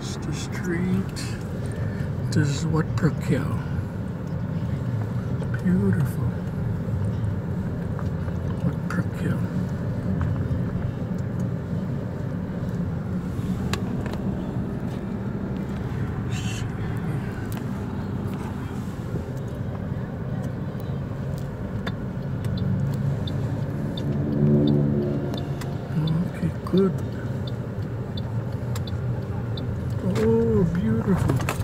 Across the street. This is what Hill. Beautiful. What Hill. Okay, good. Oh, beautiful.